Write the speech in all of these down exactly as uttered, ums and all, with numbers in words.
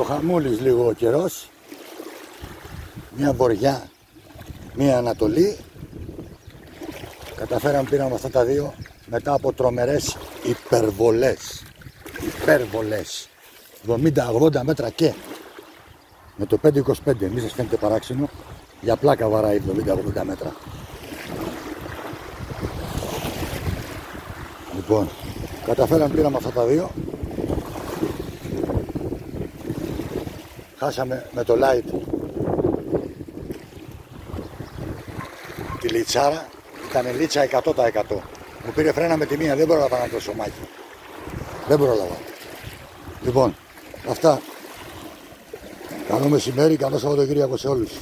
Ψιλοχαμούλης λίγο ο καιρός. Μια βορειά, μια ανατολή. Καταφέραμε, πήραμε αυτά τα δύο μετά από τρομερές υπερβολές. Υπερβολές. εβδομήντα ογδόντα μέτρα και με το πέντε είκοσι πέντε, μη σας φαίνεται παράξενο. Για πλάκα βαράει εβδομήντα ογδόντα μέτρα. Λοιπόν, καταφέραμε, πήραμε αυτά τα δύο. Χάσαμε με το light τη λιτσάρα. Ήταν λίτσα εκατό τοις εκατό. Μου πήρε φρένα με τη μία, δεν πρόλαβα να το σωμάκι. Δεν πρόλαβα. Λοιπόν, αυτά. Καλό μεσημέρι, καλό Σαββατοκύριακο σε όλους.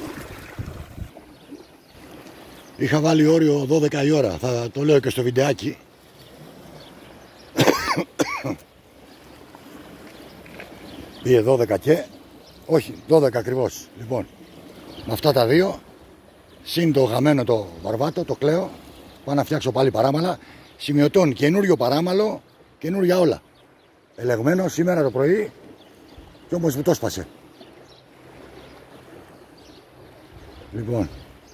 Είχα βάλει όριο δώδεκα η ώρα, θα το λέω και στο βιντεάκι. Πήγε δώδεκα και... όχι, δώδεκα ακριβώς. Λοιπόν, με αυτά τα δύο, συν το γαμμένο το βαρβάτο, το κλαίω, πάω να φτιάξω πάλι παράμαλα. Σημειωτών, καινούριο παράμαλο, καινούρια όλα. Ελεγμένο σήμερα το πρωί και όμως μου το σπάσε. Λοιπόν,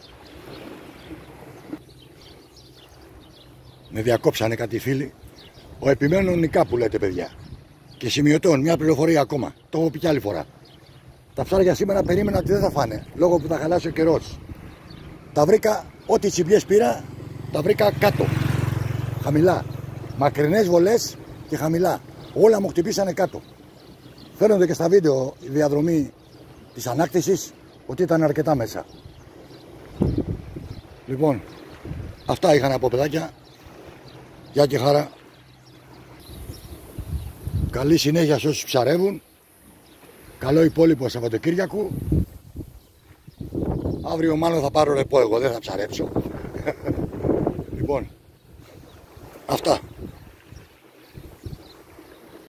με διακόψανε κάτι φίλοι. Ο επιμένων νικά που λέτε, παιδιά. Και σημειωτών, μια πληροφορία ακόμα. Το έχω πει κι άλλη φορά. Τα ψάρια σήμερα περίμενα ότι δεν θα φάνε, λόγω που θα χαλάσει ο καιρός. Τα βρήκα, ό,τι τσιμπιές πήρα, τα βρήκα κάτω. Χαμηλά. Μακρινές βολές και χαμηλά. Όλα μου χτυπήσανε κάτω. Φαίνονται και στα βίντεο η διαδρομή της ανάκτησης ότι ήταν αρκετά μέσα. Λοιπόν, αυτά είχα να πω, παιδάκια. Γεια και χαρά. Καλή συνέχεια σε όσους ψαρεύουν. Καλό υπόλοιπο Σαββατοκύριακο. Αύριο μάλλον θα πάρω ρεπό εγώ, δεν θα ψαρέψω. Λοιπόν, αυτά.